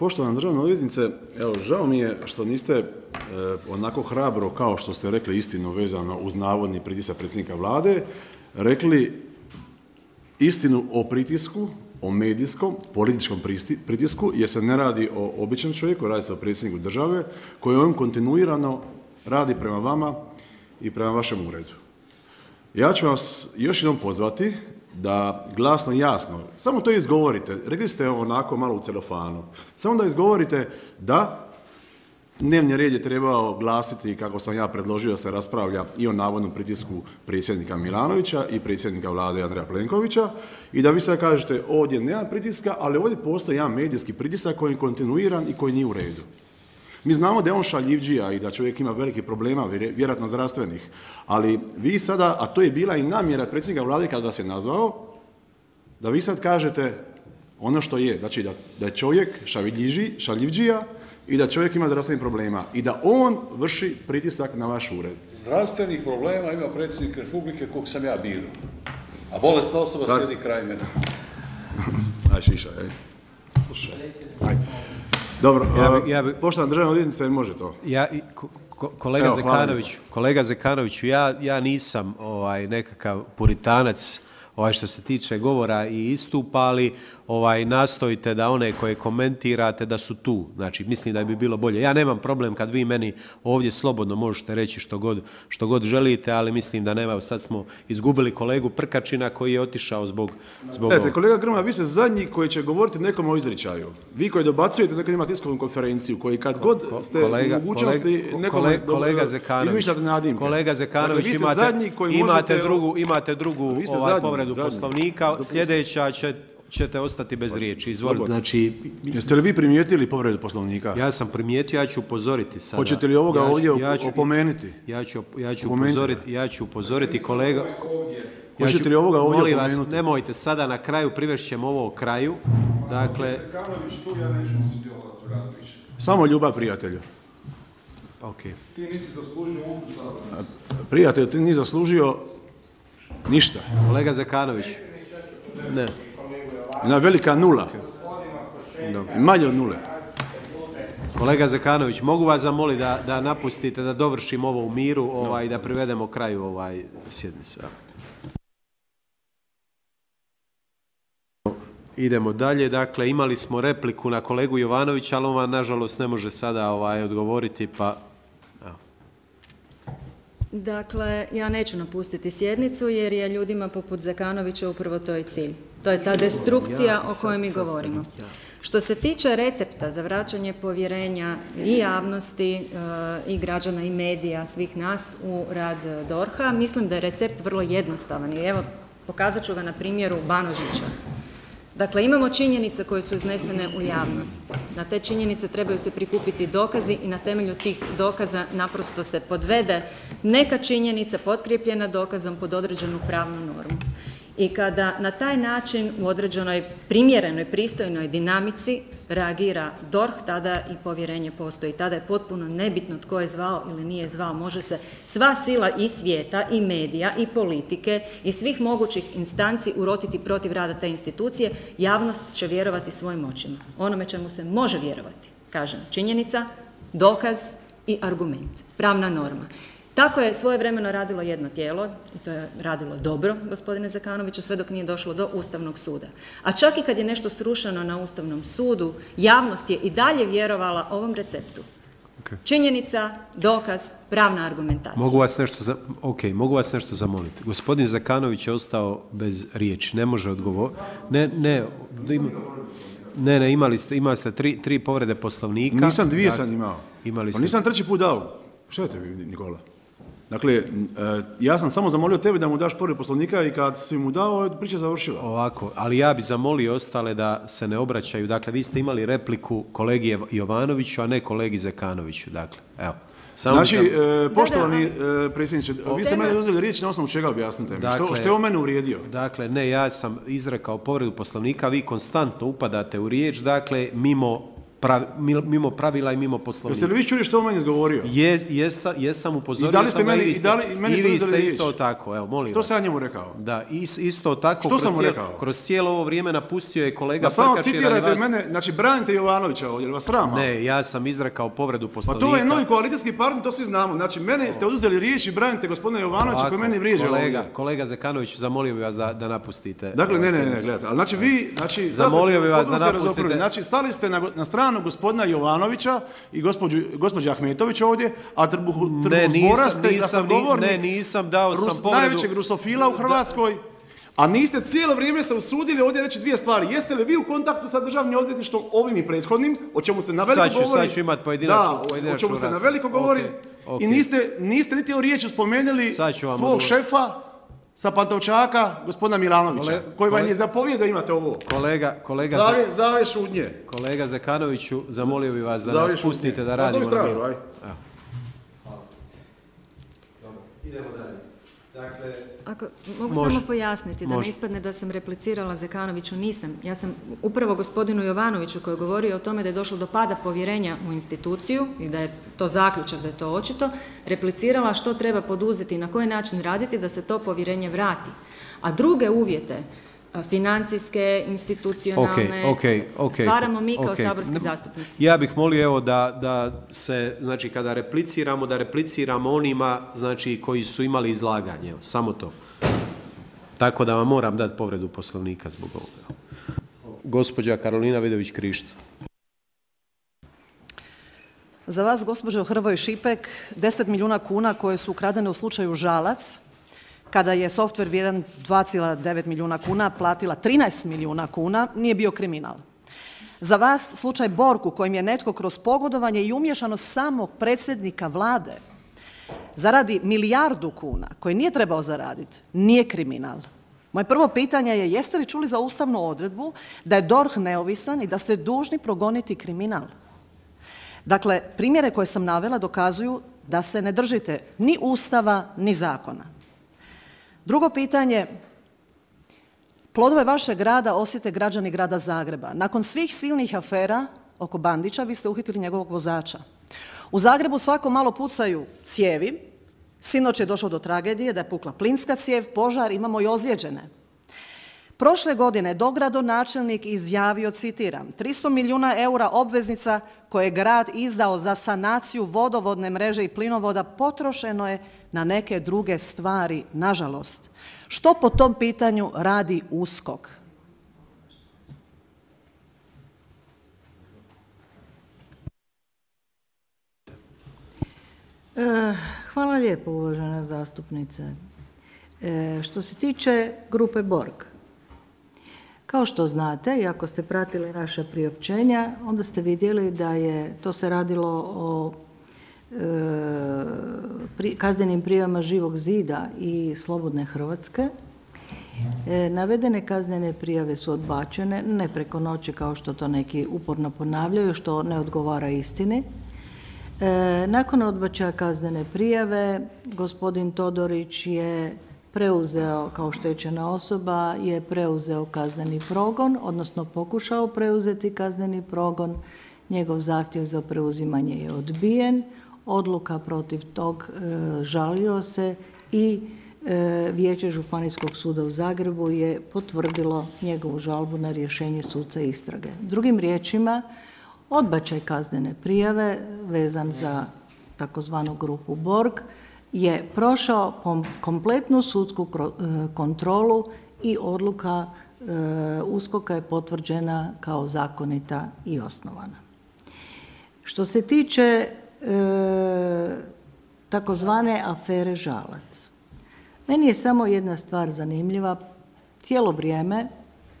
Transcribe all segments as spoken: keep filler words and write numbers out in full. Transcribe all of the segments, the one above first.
Poštovana državna odvjetnice, evo, žao mi je što niste e, onako hrabro, kao što ste rekli istinu vezano uz navodni pritisak predsjednika vlade, rekli istinu o pritisku, o medijskom, političkom pritisku, jer se ne radi o običnom čovjeku, radi se o predsjedniku države, koji on kontinuirano radi prema vama i prema vašem uredu. Ja ću vas još jednom pozvati da glasno i jasno, samo to izgovorite, rekli ste onako malo u celofanu, samo da izgovorite da dnevni red je trebao glasiti, kako sam ja predložio, da se raspravlja i o navodnom pritisku predsjednika Milanovića i predsjednika vlade Andreja Plenkovića i da vi sad kažete ovdje nema pritiska, ali ovdje postoji jedan medijski pritisak koji je kontinuiran i koji nije u redu. Mi znamo da je on šaljivdžija i da čovjek ima velikih problema, vjerojatno zdravstvenih, ali vi sada, a to je bila i namjera predsjednika vlade kada vas je nazvao, da vi sad kažete ono što je, znači da, da je čovjek šaljivdžija i da čovjek ima zdravstvenih problema i da on vrši pritisak na vaš ured. Zdravstvenih problema ima predsjednik Republike kog sam ja birao, a bolesna osoba tak. sjedi kraj mene. Aj šiša, ej. Slušaj. Ajde. Dobro, ja bi, ja bi, poštovana državna odvjetnice, može to. Ja, ko, ko, kolega Evo, Zekanović, kolega Zekanoviću, ja, ja nisam ovaj, nekakav puritanac ovaj, što se tiče govora i istupa, ali ovaj, nastojite da one koje komentirate da su tu. Znači, mislim da bi bilo bolje. Ja nemam problem kad vi meni ovdje slobodno možete reći što god, što god želite, ali mislim da nema. Sad smo izgubili kolegu Prkačina koji je otišao zbog... zbog Ete, kolega Grmoja, vi ste zadnji koji će govoriti nekom o izričaju. Vi koji dobacujete nekad ima tiskovnu konferenciju, koji kad god ste kolega, u mogućnosti nekom kolega, kolega Zekanović, izmišljate nadimke. Kolega Zekanović, dakle, imate, zadnji koji imate možete... drugu, imate drugu ovaj, zadnji, povredu zadnji. Poslovnika. Sljedeća će... ćete ostati bez riječi. Izvolite. Znači, jeste li vi primijetili povredu Poslovnika? Ja sam primijetio, ja ću upozoriti sada. Hoćete li ovoga ja ću, ovdje ja ću, opomenuti? Ja ću, ja ću upozoriti, ja ću upozoriti kolega. Hoćete ja li ovoga ovdje molim opomenuti? Vas, nemojte sada na kraju, privešćemo ovo kraju. Dakle, samo ljubav prijatelju. Okay. Ti nisi zaslužio uopće. Prijatelj, ti nisi zaslužio ništa. Kolega Zekanović. Ne. Jedna velika nula. Okay. Manje od nule. Kolega Zekanović, mogu vas zamoliti da, da napustite, da dovršimo ovo u miru ovaj, i da privedemo kraju ovaj sjednicu. Idemo dalje. Dakle, imali smo repliku na kolegu Jovanovića, ali on vam nažalost ne može sada ovaj, odgovoriti, pa... Dakle, ja neću napustiti sjednicu jer je ljudima poput Zekanovića upravo to i cilj. To je ta destrukcija o kojoj mi govorimo. Što se tiče recepta za vraćanje povjerenja i javnosti i građana i medija, svih nas u rad D O R H-a, mislim da je recept vrlo jednostavan i evo pokazat ću ga na primjeru Banožića. Dakle, imamo činjenice koje su iznesene u javnost. Na te činjenice trebaju se prikupiti dokazi i na temelju tih dokaza naprosto se podvede neka činjenica potkrijepljena dokazom pod određenu pravnu normu. I kada na taj način u određenoj primjerenoj, pristojnoj dinamici reagira D O R H, tada i povjerenje postoji. Tada je potpuno nebitno tko je zvao ili nije zvao. Može se sva sila i svijeta, i medija, i politike, i svih mogućih instanci urotiti protiv rada te institucije. Javnost će vjerovati svojim očima. Onome čemu se može vjerovati, kažem, činjenica, dokaz i argument, pravna norma. Tako je svojevremeno radilo jedno tijelo, i to je radilo dobro, gospodine Zekanoviću, sve dok nije došlo do Ustavnog suda. A čak i kad je nešto srušeno na Ustavnom sudu, javnost je i dalje vjerovala ovom receptu. Okay. Činjenica, dokaz, pravna argumentacija. Mogu vas nešto, za... okay, mogu vas nešto zamoliti. Gospodin Zekanović je ostao bez riječi, ne može odgovoriti. Ne, ne, ima... ne, ne, imali ste, imali ste tri, tri povrede Poslovnika. Nisam dvije sam imao. Imali ste... Pa nisam treći put dao. Što je te, Nikola? Dakle, ja sam samo zamolio tebe da mu daš povredu Poslovnika i kad si mu dao, priča završila. Ovako, ali ja bi zamolio ostale da se ne obraćaju. Dakle, vi ste imali repliku kolegi Jovanoviću, a ne kolegi Zekanoviću. Dakle, evo. Samo znači, sam... e, poštovani e, predsjedniče, vi ste mene uzeli riječ na osnovu čega, objasnite mi. Dakle, što, što je on mene uvrijedio? Dakle, ne, ja sam izrekao povredu Poslovnika, vi konstantno upadate u riječ, dakle, mimo pravi, mimo pravila i mimo poslovnika. Jeste li vi čuli što on meni izgovorio? Je, jesam, jesam upozorio. I da li ste sam, meni, i vi i da li, meni i vi ste ste isto tako, evo, molim Što vas. sam ja njemu rekao? Da, is, isto tako. Što kroz sam mu cijelo, rekao? Kroz cijelo ovo vrijeme napustio je kolega Da samo Prkačin radi citirajte vas. mene, znači branite Jovanovića ovdje, jel vas srama? Ne, ja sam izrekao povredu Pa poslovnika. to je novi koalicijski partner, to svi znamo. Znači, mene ste oduzeli riječ i branite gospodina Jovanovića Ovako, koji meni vrijeđa kolega, ovdje. kolega Zekanović, zamolio bih vas da, da napustite. Dakle, ne, ne, ne, sjednicu. gledajte. Ali znači vi, znači, Zamolio bih vas da potpuno ste napustite. razotvorili. Znači, stali ste na, na stranu gospodina Jovanovića i gospođu, gospođe Ahmetović ovdje, a trbuhu, Ne, trbuhu zbora nisam, ste nisam, ni- glasnogovornik ne, nisam dao sam Rus, povredu. najvećeg rusofila u Hrvatskoj. A niste cijelo vrijeme se usudili ovdje reći dvije stvari. Jeste li vi u kontaktu sa državnim odvjetništvom ovim i prethodnim, o čemu se na veliko Sad ću- govori? sad ću imat pojedinačnu- Da, o pojedinačnu čemu se na raspravu. veliko govori. Ok, ok. I niste, niste niti o riječi spomenuli Sad ću vam svog odgovoriti. šefa sa Pantovčaka, gospodina Milanovića, Kole- koji vam kole- je zapovijed da imate ovo. Kolega, kolega, Zavje, zavje šutnje. kolega Zekanoviću, zamolio bih vas da Zavje nas pustite šutnje. da Pa radimo. zovi stražu, na aj. miru. Evo. Idemo dalje. Dakle, Ako mogu Može. samo pojasniti da Može. ne ispadne da sam replicirala Zekanoviću, nisam. Ja sam upravo gospodinu Jovanoviću koji je govorio o tome da je došlo do pada povjerenja u instituciju i da je to zaključak, da je to očito, replicirala što treba poduzeti i na koji način raditi da se to povjerenje vrati. A druge uvjete, a, financijske, institucionalne, Ok, ok, ok. stvaramo mi kao ok. saborski Ne- zastupnici. Ja bih molio evo da, da se, znači kada repliciramo, da repliciramo onima znači koji su imali izlaganje, evo, samo to. Tako da vam moram dati povredu poslovnika zbog ovoga. Gospođa Karolina Vidović Krišto. Za vas, gospođo Hrvoj Šipek, deset milijuna kuna koje su ukradene u slučaju Žalac, kada je softver vrijedan dva zarez devet milijuna kuna platila trinaest milijuna kuna, nije bio kriminal. Za vas, slučaj Borg u kojem je netko kroz pogodovanje i umješanost samog predsjednika vlade zaradi milijardu kuna, koje nije trebao zaraditi, nije kriminal. Moje prvo pitanje je, jeste li čuli za ustavnu odredbu da je D O R H neovisan i da ste dužni progoniti kriminal? Dakle, primjere koje sam navela dokazuju da se ne držite ni Ustava, ni zakona. Drugo pitanje, plodove vašeg rada osjete građani grada Zagreba. Nakon svih silnih afera oko Bandića, vi ste uhitili njegovog vozača. U Zagrebu svako malo pucaju cijevi, sinoć je došlo do tragedije da je pukla plinska cijev, požar, imamo i ozlijeđene. Prošle godine dogradonačelnik izjavio, citiram, tristo milijuna eura obveznica koje je grad izdao za sanaciju vodovodne mreže i plinovoda potrošeno je na neke druge stvari, nažalost. Što po tom pitanju radi U S K O K? Hvala lijepo, uvažena zastupnice. E, što se tiče grupe Borg, kao što znate, i ako ste pratili naša priopćenja, onda ste vidjeli da je to se radilo o e, pri, kaznenim prijavama Živog zida i Slobodne Hrvatske. E, navedene kaznene prijave su odbačene, ne preko noći kao što to neki uporno ponavljaju, što ne odgovara istini. E, nakon odbačaja kaznene prijave, gospodin Todorić je preuzeo, kao štećena osoba, je preuzeo kazneni progon, odnosno pokušao preuzeti kazneni progon. Njegov zahtjev za preuzimanje je odbijen, odluka protiv tog e, žalio se i e, Vijeće Županijskog suda u Zagrebu je potvrdilo njegovu žalbu na rješenje suca istrage. Drugim riječima, odbačaj kaznene prijave vezan za takozvanu grupu Borg je prošao kompletnu sudsku kontrolu i odluka U S K O K-a je potvrđena kao zakonita i osnovana. Što se tiče e, takozvane afere Žalac, meni je samo jedna stvar zanimljiva. Cijelo vrijeme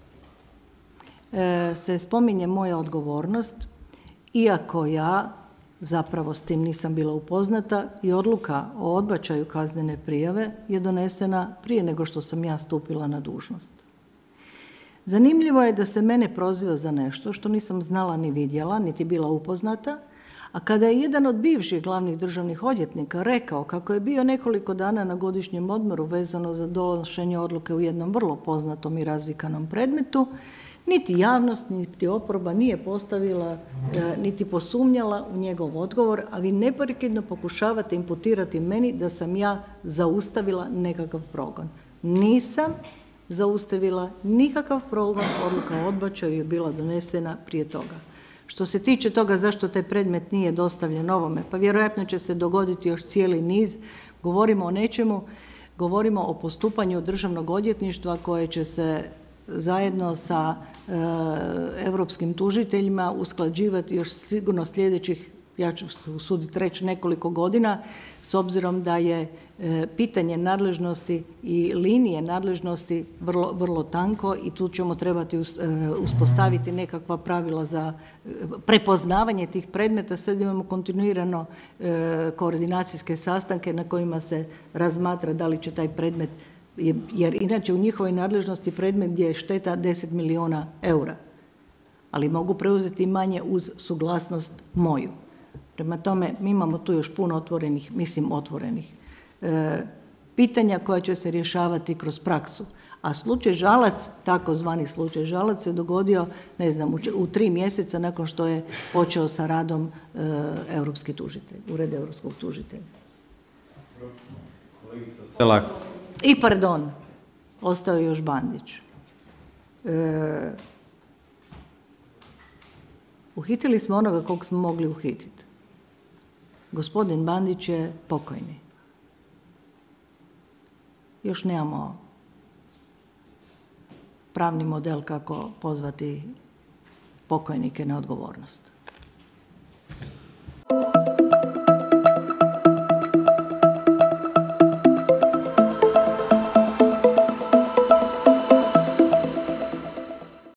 e, se spominje moja odgovornost, iako ja zapravo s tim nisam bila upoznata i odluka o odbačaju kaznene prijave je donesena prije nego što sam ja stupila na dužnost. Zanimljivo je da se mene proziva za nešto što nisam znala ni vidjela, niti bila upoznata, a kada je jedan od bivših glavnih državnih odvjetnika rekao kako je bio nekoliko dana na godišnjem odmoru vezano za donošenje odluke u jednom vrlo poznatom i razvikanom predmetu, Niti javnost, niti oporba nije postavila, niti posumnjala u njegov odgovor, a vi neprekidno pokušavate imputirati meni da sam ja zaustavila nekakav progon. Nisam zaustavila nikakav progon, odluka o odbačaju je bila donesena prije toga. Što se tiče toga zašto taj predmet nije dostavljen ovome, pa vjerojatno će se dogoditi još cijeli niz. Govorimo o nečemu, govorimo o postupanju Državnog odvjetništva koje će se zajedno sa e, europskim tužiteljima usklađivati još sigurno sljedećih, ja ću se usuditi reći, nekoliko godina, s obzirom da je e, pitanje nadležnosti i linije nadležnosti vrlo, vrlo tanko i tu ćemo trebati us, e, uspostaviti nekakva pravila za e, prepoznavanje tih predmeta. Sad imamo kontinuirano e, koordinacijske sastanke na kojima se razmatra da li će taj predmet, jer inače u njihovoj nadležnosti predmet gdje je šteta deset milijuna eura, ali mogu preuzeti manje uz suglasnost moju. Prema tome, mi imamo tu još puno otvorenih, mislim otvorenih, e, pitanja koja će se rješavati kroz praksu. A slučaj Žalac, takozvani slučaj Žalac, se dogodio, ne znam, u, u tri mjeseca nakon što je počeo sa radom e, europski tužitelj, ured europskog tužitelja. Selak. I pardon, ostao je još Bandić. E, uhitili smo onoga kog smo mogli uhititi. Gospodin Bandić je pokojni. Još nemamo pravni model kako pozvati pokojnike na odgovornost.